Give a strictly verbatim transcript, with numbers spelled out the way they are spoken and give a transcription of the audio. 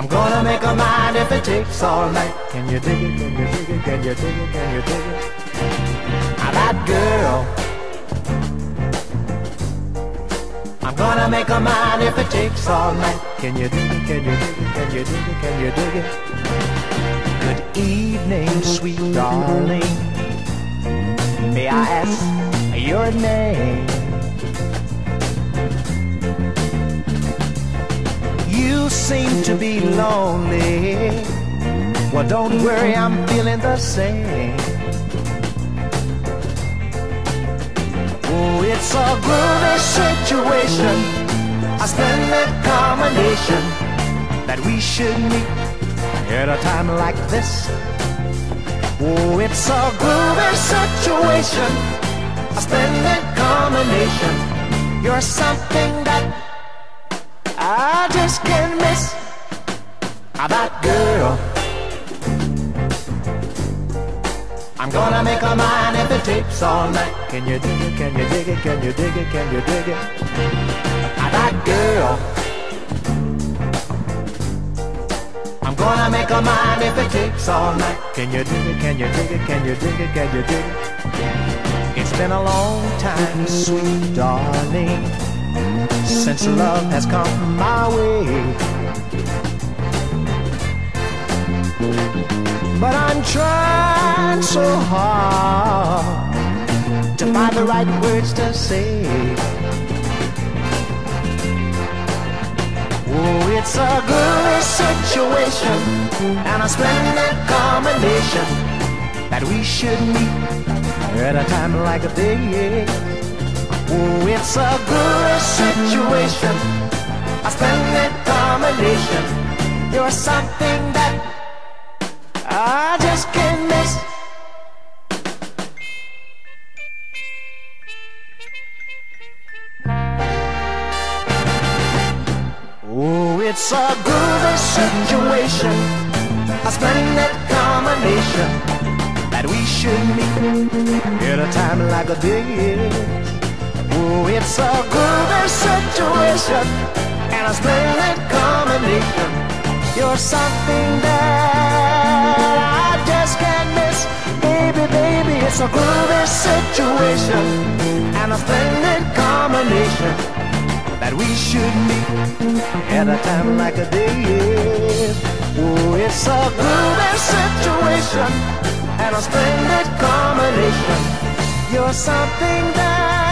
I'm gonna make a mind if it takes all night. Can you dig it? Can you dig it? Can you dig it? Can you dig it? Now that girl. I'm gonna make a mind if it takes all night. Can you dig it? Can you dig it? Can you dig it? Can you dig it? Good evening, sweet darling. May I ask your name? You seem to be lonely. Well, don't worry, I'm feeling the same. Oh, it's a groovy situation, a splendid combination that we should meet at a time like this. Oh, it's a groovy situation, a splendid combination. You're something that I just can't miss. Ah, that girl. I'm gonna make a mind if it takes all night. Can you dig it? Can you dig it? Can you dig it? Can you dig it? Ah, that girl. I'm gonna make a mind if it takes all night. Can you dig it? Can you dig it? Can you dig it? Can you dig it? It's been a long time, sweet darling, since love has come my way. But I'm trying so hard to find the right words to say. Oh, it's a good situation and a splendid combination that we should meet at a time like this. Oh, it's a good situation, a splendid combination. You're something that I just can't miss. Oh, it's a good situation, a splendid combination that we should meet at a time like this. Oh, it's a good situation and a splendid combination. You're something that I just can't miss. Baby, baby, it's a groovy situation and a splendid combination that we should meet at a time like this. Oh, it's a groovy situation and a splendid combination. You're something that